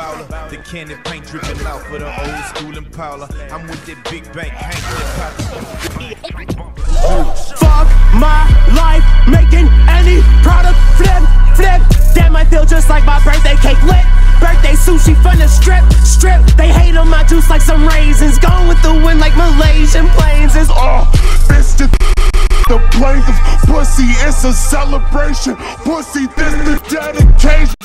baller. The candy paint dripping out for the old school Impala. I'm with that big bank, Hank. Fuck my life, making any product flip. Damn, I feel just like my birthday cake lit. Birthday sushi from the strip. They hate on my juice like some raisins. Gone with the wind like Malaysian planes. It's It's the blank of pussy, it's a celebration. Pussy, this the dedication.